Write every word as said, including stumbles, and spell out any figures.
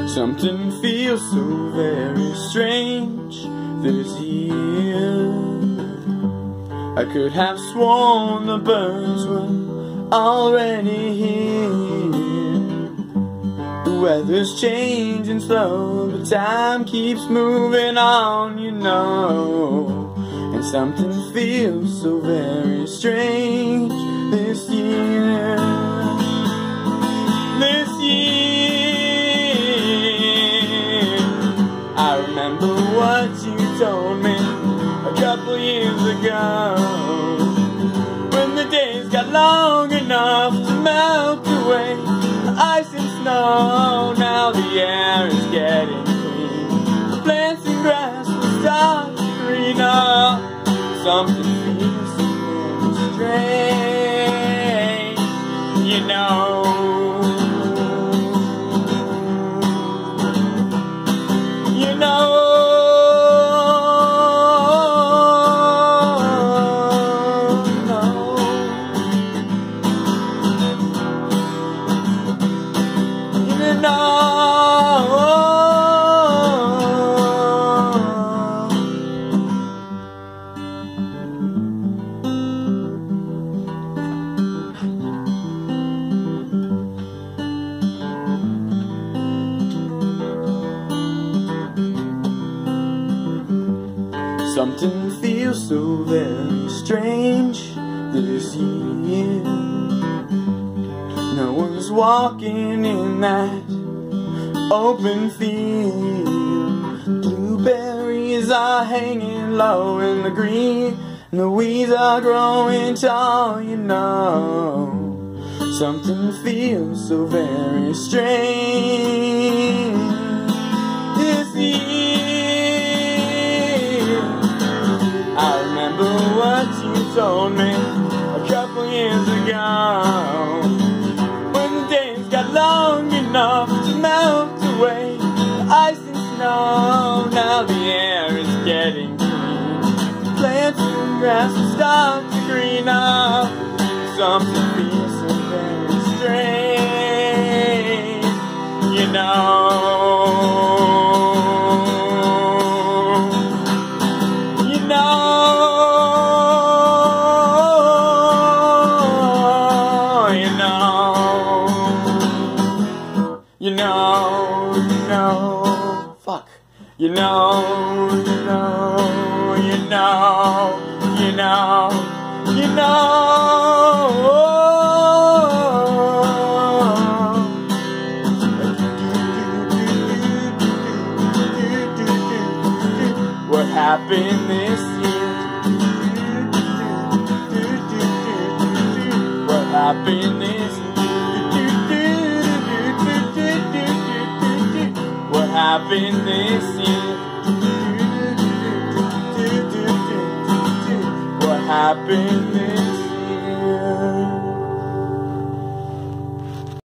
Something feels so very strange this year. I could have sworn the birds were already here. The weather's changing slow, but time keeps moving on, you know. And something feels so very strange this year. This year, I remember what you told me a couple years ago, when the days got long enough to melt away the ice and snow. Now the air is getting clean, the plants and grass will start to green up. Something feels so strange, you know. You know. Something feels so very strange this year. No one's walking in that open field. Blueberries are hanging low in the green, and the weeds are growing tall, you know. Something feels so very strange this year. I remember what you told me a couple years ago, when the days got long enough to melt away the ice and snow. Now the air is getting clean, the plants and grass will start to green up. Something feels so very strange, you know. You know. You know, you know, fuck. You know, you know, you know, you know, you know. What happened this year? What happened this year? What happened this year? What happened this year?